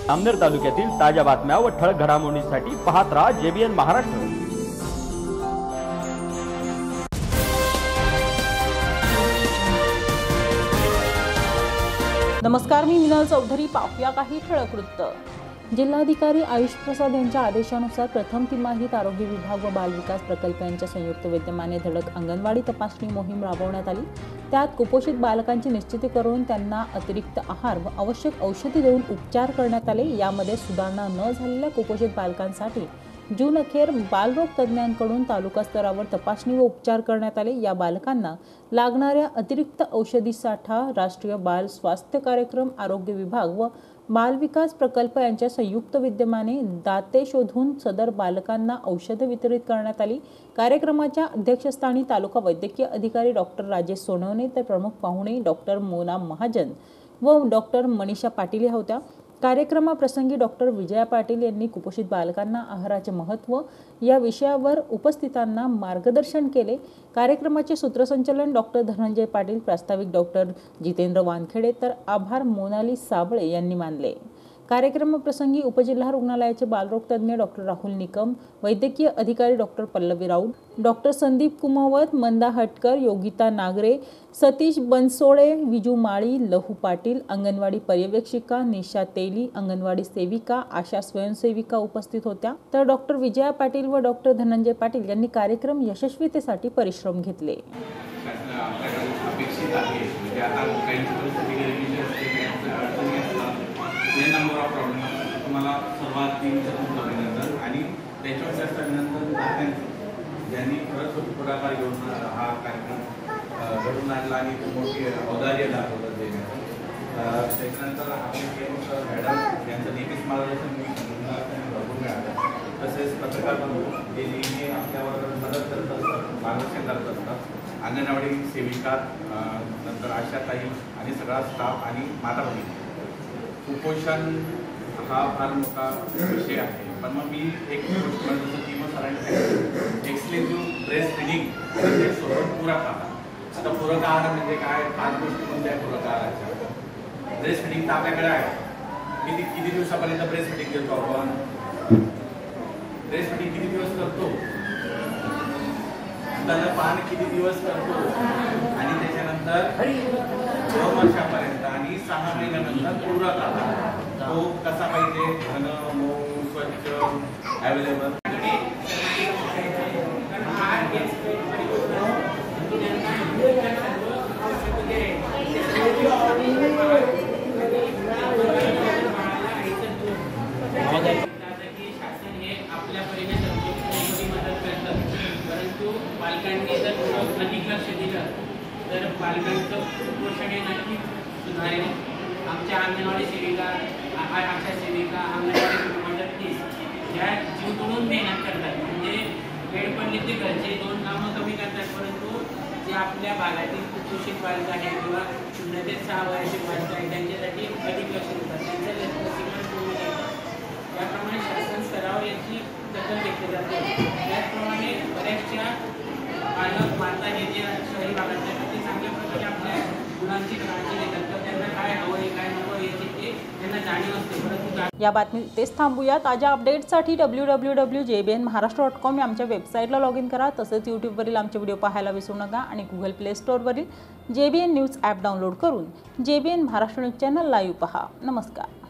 अमनेर तालुक्यातील ताज्या बातम्या व ठळक घडामोडींसाठी पाहत राहा JBN महाराष्ट्र। नमस्कार, मी मिनल चौधरी। पाहूया काही ठळक वृत्त। जिल्हाधिकारी आयुष प्रसाद यांच्या आदेशानुसार प्रथम तिमाहीत आरोग्य विभाग व बाल विकास प्रकल्प यांच्या संयुक्त विद्यमाने धडक अंगणवाडी तपासणी मोहीम राबवण्यात आली। त्यात कुपोषित बालकांची निश्चिती करून त्यांना अतिरिक्त आहार व आवश्यक औषधी देऊन उपचार करण्यात आले। यामध्ये सुधारणा न झालेल्या कुपोषित बालकांसाठी जून अखेर बालरोग तज्ज्ञांकडून तालुका स्तरावर तपासणी व उपचार करण्यात आले। या बालकांना लागणाऱ्या अतिरिक्त औषधी साठा राष्ट्रीय बाल स्वास्थ्य कार्यक्रम, आरोग्य विभाग व बाल विकास प्रकल्प यांच्या संयुक्त विद्यमाने दाते शोधून सदर बालकांना औषधे वितरित करण्यात आली। कार्यक्रमाच्या अध्यक्षस्थानी तालुका वैद्यकीय अधिकारी डॉक्टर राजेश सोनवणे तर प्रमुख पाहुणे डॉक्टर मोना महाजन व डॉक्टर मनीषा पाटील होत्या। कार्यक्रमाप्रसंगी डॉक्टर विजया पाटील यांनी कुपोषित बालकांना आहाराचे महत्त्व या विषयावर उपस्थितांना मार्गदर्शन केले। कार्यक्रमाचे सूत्रसंचालन डॉक्टर धनंजय पाटील, प्रास्ताविक डॉक्टर जितेंद्र वानखेडे तर आभार मोनाली साबळे यांनी मानले। कार्यक्रमाप्रसंगी उपजिल्हा रुग्णालयाचे बालरोग तज्ज्ञ डॉक्टर राहुल निकम, वैद्यकीय अधिकारी डॉक्टर पल्लवी राऊत, डॉक्टर संदीप कुमावत, मंदा हटकर, योगिता नागरे, सतीश बनसोडे, विजू माळी, लहू पाटील, अंगणवाडी पर्यवेक्षिका निशा तेली, अंगणवाडी सेविका, आशा स्वयंसेविका उपस्थित होत्या। तर डॉक्टर विजया पाटील व डॉक्टर धनंजय पाटील यांनी कार्यक्रम यशस्वीतेसाठी परिश्रम घेतले। नंबर ऑफ प्रॉब्लेम तुम्हाला सर्वात अभिनंदन आणि त्याच्यावर जास्त अभिनंदन ज्यांनी खरंच पुढाकार घेऊन हा कार्यक्रम घडून आणला आणि मोठी औदार्य दाखवलं देण्याचं। त्याच्यानंतर आपले मॅडम यांचं नेहमीच मार्गदर्शन भरपूर मिळालं। तसेच पत्रकार बंधू जे नेहमी आपल्यावर मदत करत असतात, मार्गदर्शन करत असतात, अंगणवाडी सेविका, नंतर आशाताई आणि सगळा स्टाफ आणि माता भगिनी। कुपोषण हा फार मोठा विषय आहे, पण मग मी एक गोष्ट जसं की मग सरांनी एक्सक्लुझिव्ह ब्रेस्ट फिडिंग म्हणजे सोबत पूरक आहार। आता पूरक आहार म्हणजे काय, 5 गोष्टी कोणत्या आहे पूरक आहाराच्या? ब्रेस्ट फिडिंग तर आपल्याकडे आहे। किती दिवसापर्यंत ब्रेस्ट फिडिंग देतो आपण? ब्रेस्ट फिडिंग किती दिवस करतो? स्तनपान किती दिवस करतो? आणि त्याच्यानंतर 2 वर्षापर्यंत आणि 6 महिन्यानंतर पूरक आहार तो कसा पाहिजे? घन, मऊ, स्वच्छ, अवेलेबल। शासन हे आपल्या परीने मदत करतात, परंतु पालकांनी जर अधिक लक्ष दिलं तर बालकांचं कुपोषण हे नक्कीच सुधारेल। आमच्या अंगणवाडी सेविका, आशा सेविका, अंगणवाडी मदतनीस ह्या जीव तोडून मेहनत करतात। म्हणजे वेळ पडली ते घरचे 2 कामं कमी करतात, परंतु जे आपल्या भागातील कुपोषित बालक आहे किंवा 0 ते 6 वर्षाचे बालक आहे त्यांच्यासाठी अधिक लक्ष देतात, त्यांचं लसीकरण पूर्ण करतात। त्याप्रमाणे शासन स्तरावर याची दखल घेतली जाते। त्याचप्रमाणे बऱ्याचशा पालक माता हे जे शहरी भागात आहेत ते चांगल्या प्रकारे आपल्या मुलांची काळजी घेतात, तर त्यांना काय हवं आहे काय नको याची ते त्यांना जाणीव असते। परंतु या बातमी इथेच थांबूया। ताज्या अपडेट्ससाठी www.jbnmaharashtra.com या आमच्या वेबसाईटला लॉग इन करा। तसेच यूट्यूबवरील आमचे व्हिडिओ पाहायला विसरू नका आणि गुगल प्ले स्टोअरवरील JBN न्यूज ॲप डाउनलोड करून JBN Maharashtra news channel live पहा। नमस्कार।